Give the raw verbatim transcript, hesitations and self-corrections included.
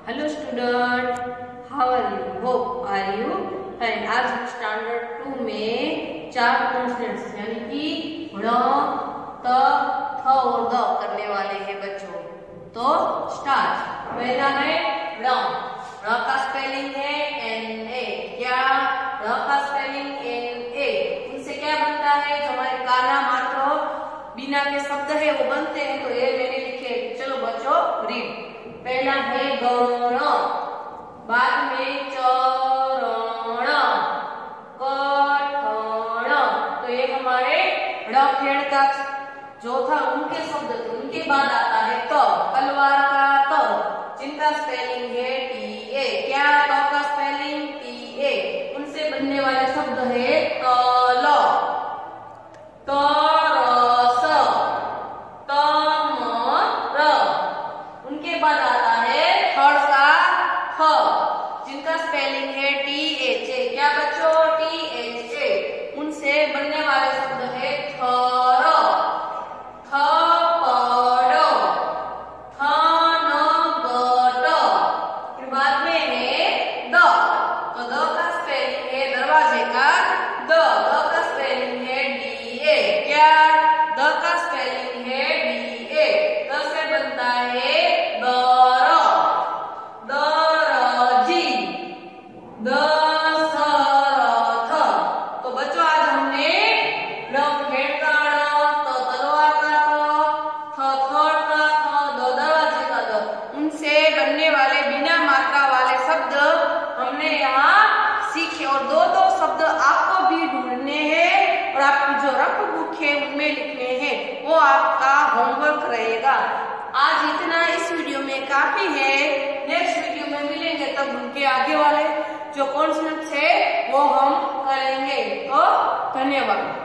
Hello student, how are you? Hope are you fine. आज हम standard to में चार कॉन्सोनेंट्स यानी कि ण, त, थ और द करने वाले हैं बच्चों। तो स्टार्ट। पहला है ण। ण का स्पेलिंग है एन ए। क्या? ण का स्पेलिंग एन ए। इनसे क्या बनता है? जो हमारे काना मात्र बिना के शब्द है वो बनते हैं। तो ये मैंने लिखे, चलो बच्चों रीड। पहला है गण, बाद में चरण, कठण। तो ये हमारे ण फेड़ का जो था उनके शब्द थे। उनके बाद आता है त, तलवार का त, जिनका स्पेलिंग है टी ए। क्या? त का स्पेलिंग टी ए। उनसे बनने वाले शब्द है तल, तरस, तमर। उनके बाद आता है थर्ड का थ, जिनका स्पेलिंग है टी एच ए। क्या बच्चों? T H A. उनसे बनने वाले शब्द है थर, थप्पड़, थनगट। फिर बाद में है द। तो द का स्पेलिंग है दरवाजे का द। द का स्पेलिंग है डी ए। क्या? द का स्पेलिंग है डी ए। द से बनता है दर, दरजी, दशरथ। तो बच्चों आज हमने ण फेड़ का ण, त तलवार का त, थ थड़ का थ, द दरवाजे का द, उनसे बनने वाले बिना मात्रा वाले शब्द हमने यहाँ सीखे। और दो दो शब्द आपको भी ढूंढने हैं और आपकी जो रफ बुक है उनमें लिखने हैं। वो आपका होमवर्क रहेगा। आज इतना इस वीडियो में काफी है। नेक्स्ट वीडियो में मिलेंगे तब उनके आगे वाले जो कॉन्सेप्ट्स है वो हम करेंगे। तो धन्यवाद।